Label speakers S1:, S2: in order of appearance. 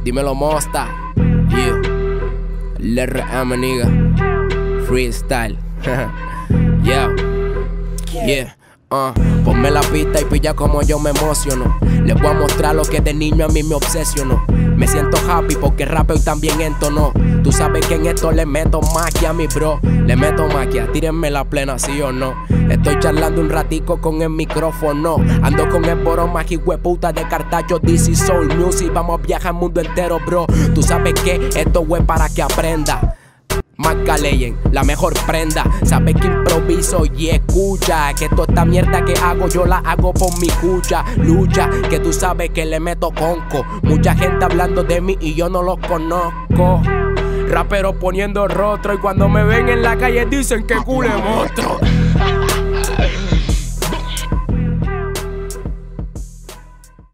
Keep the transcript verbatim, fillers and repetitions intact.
S1: Dímelo, Mosta. Yeah. El R M, nigga. Freestyle. Yeah. Yeah. Uh, ponme la pista y pilla como yo me emociono. Les voy a mostrar lo que de niño a mí me obsesionó. Me siento happy porque rapeo y también entono. Tú sabes que en esto le meto magia a mi bro. Le meto magia, tírenme la plena, sí o no. Estoy charlando un ratico con el micrófono. Ando con el boro más hueputa de Cartacho, D C Soul Music. Vamos a viajar el mundo entero, bro. Tú sabes que esto es para que aprenda. Marca Legend, la mejor prenda. Sabes que improviso y escucha que toda esta mierda que hago yo la hago por mi cucha. Lucha, que tú sabes que le meto conco. Mucha gente hablando de mí y yo no los conozco. Raperos poniendo rostro y cuando me ven en la calle dicen que culo monstruo.